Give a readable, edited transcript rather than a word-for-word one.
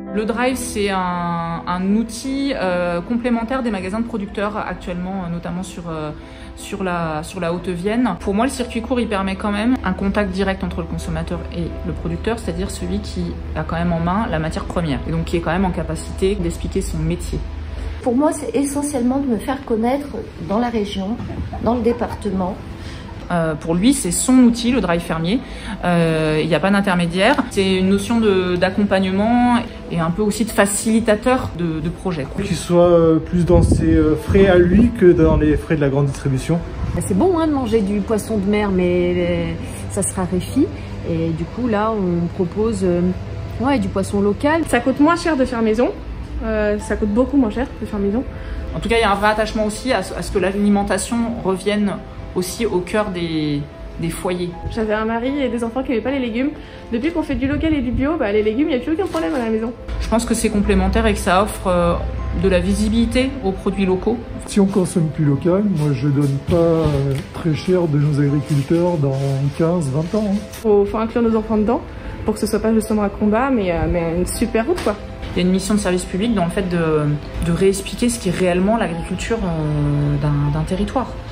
Le Drive, c'est un outil complémentaire des magasins de producteurs actuellement, notamment sur la Haute-Vienne. Pour moi, le circuit court, il permet quand même un contact direct entre le consommateur et le producteur, c'est-à-dire celui qui a quand même en main la matière première et donc qui est quand même en capacité d'expliquer son métier. Pour moi, c'est essentiellement de me faire connaître dans la région, dans le département. Pour lui, c'est son outil, le Drive fermier. Il n'y a pas d'intermédiaire. C'est une notion d'accompagnement et un peu aussi de facilitateur de projet. Qu'il soit plus dans ses frais à lui que dans les frais de la grande distribution. C'est bon de manger du poisson de mer, mais ça se raréfie. Et du coup, là, on propose du poisson local. Ça coûte moins cher de faire maison. Ça coûte beaucoup moins cher de faire maison. En tout cas, il y a un vrai attachement aussi à ce que l'alimentation revienne aussi au cœur des foyers. J'avais un mari et des enfants qui n'aimaient pas les légumes. Depuis qu'on fait du local et du bio, les légumes, il n'y a plus aucun problème à la maison. Je pense que c'est complémentaire et que ça offre de la visibilité aux produits locaux. Si on consomme plus local, moi je donne pas très cher de nos agriculteurs dans 15-20 ans. Faut inclure nos enfants dedans pour que ce soit pas justement un combat, mais une super route quoi. Il y a une mission de service public dans le fait de réexpliquer ce qu'est réellement l'agriculture d'un territoire.